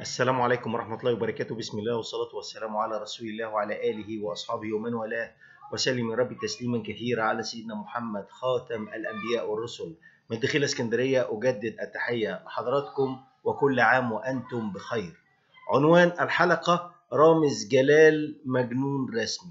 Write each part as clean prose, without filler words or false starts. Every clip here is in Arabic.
السلام عليكم ورحمة الله وبركاته. بسم الله والصلاة والسلام على رسول الله وعلى آله وأصحابه ومن والاه، وسلم يا رب تسليما كثيرا على سيدنا محمد خاتم الأنبياء والرسل. من دخيل اسكندرية أجدد التحية لحضراتكم وكل عام وأنتم بخير. عنوان الحلقة: رامز جلال مجنون رسمي.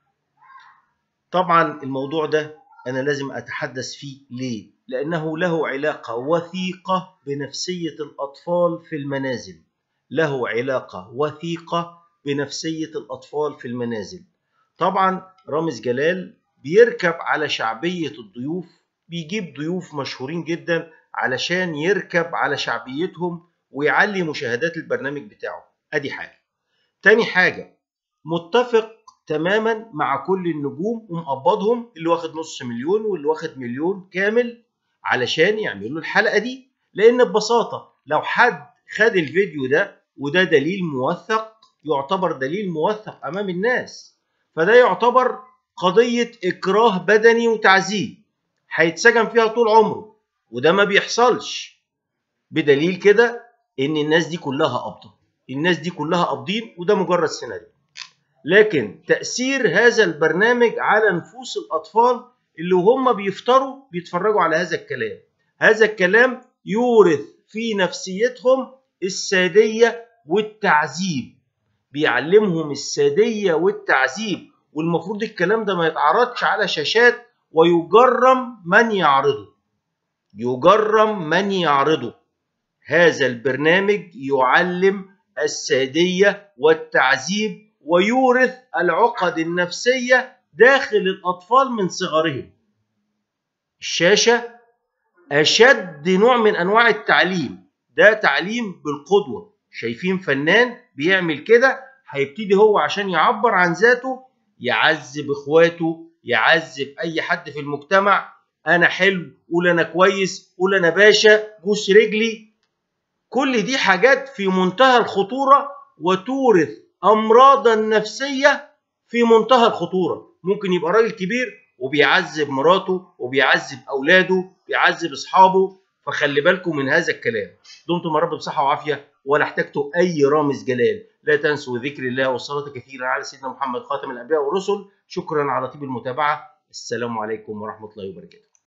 طبعا الموضوع ده أنا لازم أتحدث فيه. ليه؟ لأنه له علاقة وثيقة بنفسية الأطفال في المنازل. له علاقة وثيقة بنفسية الأطفال في المنازل. طبعا رامز جلال بيركب على شعبية الضيوف، بيجيب ضيوف مشهورين جدا علشان يركب على شعبيتهم ويعلي مشاهدات البرنامج بتاعه. أدي حاجة. تاني حاجة، متفق تماما مع كل النجوم ومقبضهم، اللي واخد نص مليون واللي واخد مليون كامل علشان يعملوا الحلقة دي. لأن ببساطة لو حد خد الفيديو ده، وده دليل موثق، يعتبر دليل موثق أمام الناس، فده يعتبر قضية إكراه بدني وتعذيب هيتسجن فيها طول عمره، وده ما بيحصلش. بدليل كده إن الناس دي كلها قابضة، الناس دي كلها قابضين، وده مجرد سيناريو. لكن تأثير هذا البرنامج على نفوس الأطفال اللي هم بيفطروا بيتفرجوا على هذا الكلام، هذا الكلام يورث في نفسيتهم السادية والتعذيب، بيعلمهم السادية والتعذيب. والمفروض الكلام ده ما يتعرضش على شاشات، ويجرم من يعرضه، يجرم من يعرضه. هذا البرنامج يعلم السادية والتعذيب ويورث العقد النفسية داخل الأطفال من صغرهم. الشاشة أشد نوع من أنواع التعليم، ده تعليم بالقدوة. شايفين فنان بيعمل كده، هيبتدي هو عشان يعبر عن ذاته يعذب إخواته، يعذب أي حد في المجتمع. أنا حلو، قول أنا كويس، قول أنا باشا، بوس رجلي. كل دي حاجات في منتهى الخطورة وتورث أمراضا نفسية في منتهى الخطورة. ممكن يبقى راجل كبير وبيعذب مراته وبيعذب أولاده، بيعذب أصحابه. فخلي بالكم من هذا الكلام. دمتم يا رب بصحة وعافية، ولا احتجتوا أي رامز جلال. لا تنسوا ذكر الله والصلاة كثيرا على سيدنا محمد خاتم الأنبياء والرسل. شكرا على طيب المتابعة. السلام عليكم ورحمة الله وبركاته.